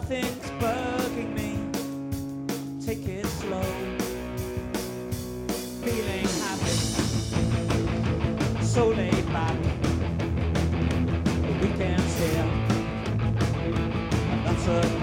Nothing's bugging me. Take it slow. Feeling happy, so laid back. The weekend's here, and that's a